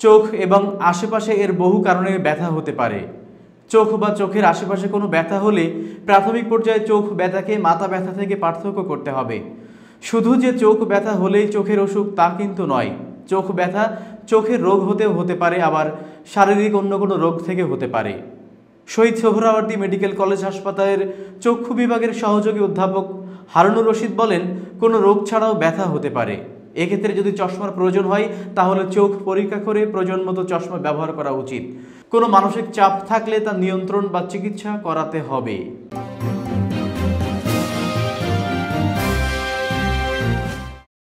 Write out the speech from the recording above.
চোখ এবং আশেপাশে এর বহু কারণে ব্যথা হতে পারে। চোখ বা চোখের আশেপাশে কোনো ব্যথা হলে প্রাথমিক পর্যায়ে চোখ ব্যথাকে মাথা ব্যথা থেকে পার্থক্য করতে হবে। শুধু যে চোখ ব্যথা হলেই চোখের অসুখ তা কিন্তু নয়। চোখ ব্যথা চোখের রোগ হতে পারে, আবার শারীরিক অন্য কোনো রোগ থেকে হতে পারে। শহীদ সোহরাওয়ার্দী মেডিকেল কলেজ হাসপাতালের চক্ষু বিভাগের সহযোগী অধ্যাপক হারুনুর রশিদ বলেন, কোনো রোগ ছাড়াও ব্যথা হতে পারে। এক্ষেত্রে যদি চশমার প্রয়োজন হয় তাহলে চোখ পরীক্ষা করে প্রয়োজন মতো চশমা ব্যবহার করা উচিত। কোনো মানসিক চাপ থাকলে তা নিয়ন্ত্রণ বা চিকিৎসা করাতে হবে।